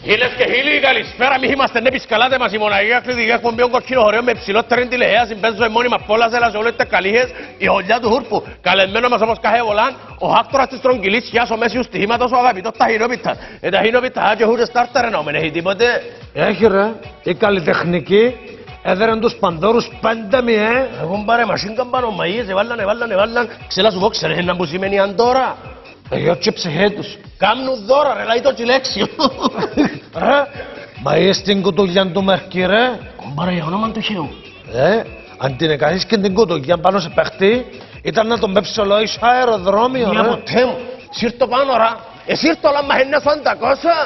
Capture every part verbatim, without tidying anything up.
Χίλες και χίλιοι, καλησπέρα. Μη είμαστε ναι πισκαλάτε μας η μοναχή ακριτική εκπομπή των κοκκίνων χωρίων με ψηλότερη τηλεέαση. Παίζω μόνιμα πόλας, έλα σε όλες τις καλύχες, η χολιά του Χούρπου. Καλεσμένο μας όπως κάθε βολάν, ο άκτορας της τρογγυλής σκιάς, ο μέσιους στοιχήματος, ο αγαπητός Ταχινόπιτας. Ε, Ταχινόπιτα, και χούρες στάρτερ εννοούμεν, έχει τίποτε. Έχει ρε, η καλλιτεχνική έδεραν τους παντόρους πέντε μηέ. Έχουν πάρε μασίνκαν πάνω μαΐες, εβάλλαν, εβάλλαν, εβάλλαν. Ξέλα σου πω, ξέρεις να που σημαίνει αντόρα. Εγώ και ψυχέ τους. Κάμνουν δώρα ρε, λάει το τσιλέξιο. Ρε, μα είσαι στην κουτουλιά του Μερκή ρε. Κομπάρα για όνομα του Θεού. Ε, αν την εκαθείς και την κουτουλιά πάνω σε παίχτη, ήταν να τον πέψει ολόι στο αεροδρόμιο ρε. Για ποτέ μου, σύρτω πάνω ρε. Εσύρτω όλα μας είναι σαντακόσα.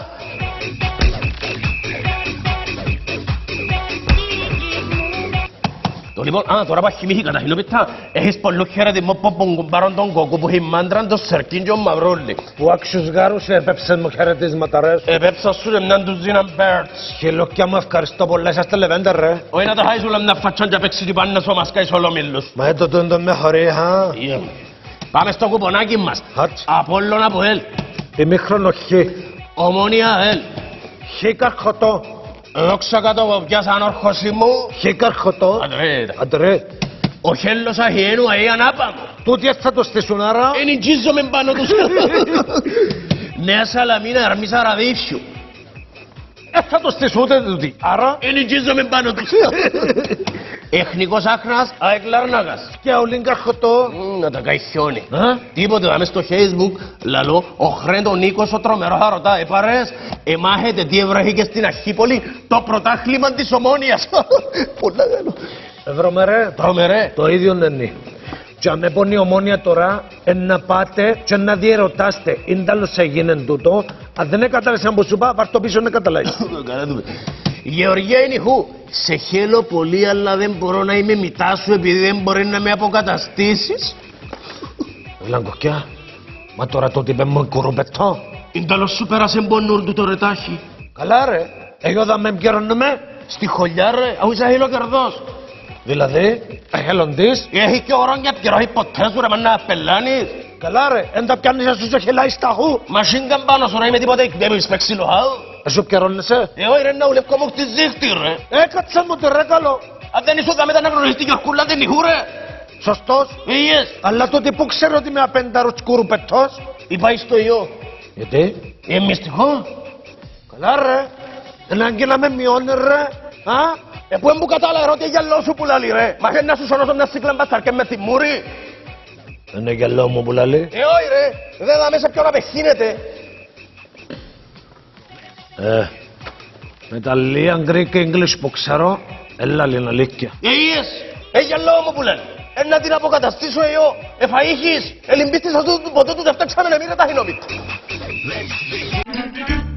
Το λοιπόν, α, τώρα πάει χυμίχη Καταχινόπιτα, έχεις πολλού χαιρετισμό από τον κουμπάρον τον κόκκο που έχει μάντραν το Σερκίν και ο Μαυρόλη. Που άξιους γάρους έπεψες μου χαιρετίσματα ρε. Επέψα σου εμνάν τους δίναν μπέρτς. Χιλόκια μου ευχαριστώ πολλά, είσαστε λεβέντερ ρε. Όχι να τα χάεις όλα μια φατσάν και παίξει του πάνε να σου μασκάεις ολομίλους. Μα έτω τον τον με χωρί, χα. Πάμε στο κουπονάκι μας. Χάτς. Απόλλων από ελ. Η μήχρονο χι. Ομόνια ελ. Χι καρχωτό. Δόξα κάτω από πιάσαν όρχωση μου. Χι καρχωτό. Αντρέ. Αντρέ. Ο χέλος αχιένου αεί ανάπαμο. Τούτοι έτσι θα το στήσουν άρα. Εν εγγίζομαι πάνω τους. Νέα Σαλαμίνα αρμίσα ραδίφιου. Ε, θα το στήσουν ούτε τούτοι. Άρα. Εν εγγίζομαι πάνω τους. Εθνικός Άχνας, ΑΕΚ Λάρνακας. Και ο Λίν καρχωτό. Να τα καεί χιόνι. Α. Τίποτε, δάμε στο Facebook, λαλό, ο Χρέντο Νίκος ο τρομερός θα ρωτά, ε παρέες, εμάχετε τι ευρέχει στην Αρχίπολη, το πρωτάθλημα της Ομόνιας. Πολλά καλό. Εβρώμε ρε. Τρομερέ. Το ίδιο είναι. Και αν έπονει η Ομόνια τώρα, εν να πάτε και να διερωτάστε, είναι τέλος έγινε τούτο, αν δεν κατάλαβες αν που σου είπα, βάρ' το πίσω να καταλάβεις. Γεωργία είναι χου. Σε χέλω πολύ, αλλά δεν μπορώ να είμαι μητά σου επειδή δεν μπορεί να με αποκαταστήσεις. Βλαγκοκιά, μα τώρα το είπε μου κουρουπετό. Είναι τέλος σου πέρασε μπονούρ του το ρετάχι. Καλά ρε, εγώ θα με εμπικαιρώνουμε. Στη χολιά ρε, αφού είσαι χελοκερδός. Δηλαδή, εχελοντής. Έχει και ωρών και πιερό, έχει ποτέ σου ρε, μα να πελάνεις. Καλά ρε, εν τα πιάνεις να σου σε χελάει σταχού. Μασίνκαν πάνω σου να είμαι τίποτε εκδέμεις με ξυλοχάου. Εσύ πιερώνεσαι. Ε, όχι ρε, να ουλευκό μου τη ζύχτη ρε. Ε, κάτσε μου το ρε καλό. Αν δεν ήσουν δάμε τα να γνωριστεί την Γιορκούλα δεν ηχού ρε. Σωστός. Ήγες. Αλλά τότε που ξέρω ότι είμαι απένταρος κουρουπετός. Είπα στο ιό. Γιατί. Ε, μυστικό. Καλά ρε, ενάγκη να με μειώνει ρε. Α, Ε, που έμπου κατάλα ερώτια γυαλό σου που λαλεί ρε. Μα θέλει να σου σωνώσω μια σύκλα μπασταρκέ με τη μούρη. είναι γυαλό μου που λαλεί. Ε, όχι ρε, δεν θα μέσα ποιον απεχύνεται. Ε, με τα λίγα Greek English που ξέρω, έλα λένε αλήθεια. Ε, ίες, ε, γυαλό μου που λένε. Ε, να την αποκαταστήσω εγώ, ε, φαΐχεις, ε, λυμπίστης αυτού του ποτέ του δεν φτάξαμε να μην ρε τα χινόπιτα.